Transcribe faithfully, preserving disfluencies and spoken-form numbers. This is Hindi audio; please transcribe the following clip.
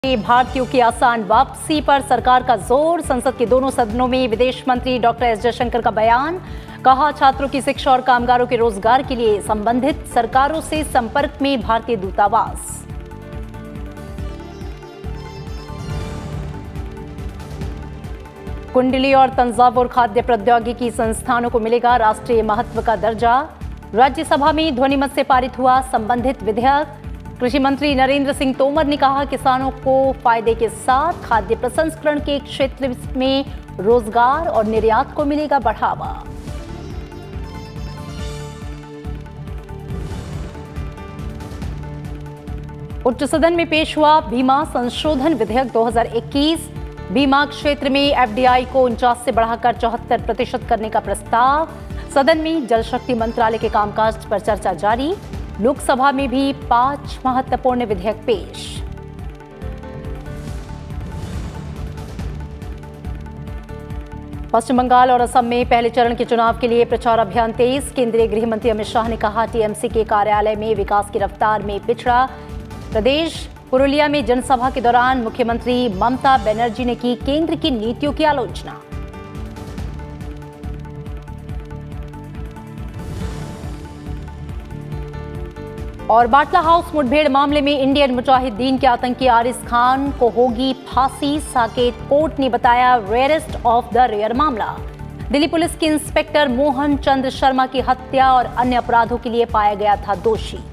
भारतीयों की आसान वापसी पर सरकार का जोर। संसद के दोनों सदनों में विदेश मंत्री डॉक्टर एस जयशंकर का बयान। कहा, छात्रों की शिक्षा और कामगारों के रोजगार के लिए संबंधित सरकारों से संपर्क में भारतीय दूतावास। कुंडली और तंजावुर खाद्य प्रौद्योगिकी संस्थानों को मिलेगा राष्ट्रीय महत्व का दर्जा। राज्यसभा में ध्वनिमत से पारित हुआ संबंधित विधेयक। कृषि मंत्री नरेंद्र सिंह तोमर ने कहा, किसानों को फायदे के साथ खाद्य प्रसंस्करण के क्षेत्र में रोजगार और निर्यात को मिलेगा बढ़ावा। उच्च सदन में पेश हुआ बीमा संशोधन विधेयक दो हज़ार इक्कीस। बीमा क्षेत्र में एफडीआई को उनचास से बढ़ाकर चौहत्तर प्रतिशत करने का प्रस्ताव। सदन में जल शक्ति मंत्रालय के कामकाज पर चर्चा जारी। लोकसभा में भी पांच महत्वपूर्ण विधेयक पेश। पश्चिम बंगाल और असम में पहले चरण के चुनाव के लिए प्रचार अभियान तेज। केंद्रीय गृह मंत्री अमित शाह ने कहा, टीएमसी के कार्यालय में विकास की रफ्तार में पिछड़ा प्रदेश। पुरुलिया में जनसभा के दौरान मुख्यमंत्री ममता बनर्जी ने की केंद्र की नीतियों की आलोचना। और बाटला हाउस मुठभेड़ मामले में इंडियन मुजाहिदीन के आतंकी आरिस खान को होगी फांसी। साकेत कोर्ट ने बताया रेयरेस्ट ऑफ द रेयर मामला। दिल्ली पुलिस के इंस्पेक्टर मोहन चंद्र शर्मा की हत्या और अन्य अपराधों के लिए पाया गया था दोषी।